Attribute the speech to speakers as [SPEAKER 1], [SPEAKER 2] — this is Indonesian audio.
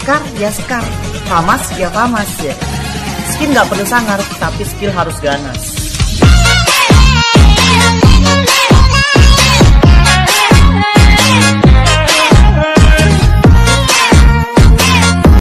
[SPEAKER 1] Skar ya skar, famas ya famas ya. Skin gak perlu sangar, tapi skill harus ganas.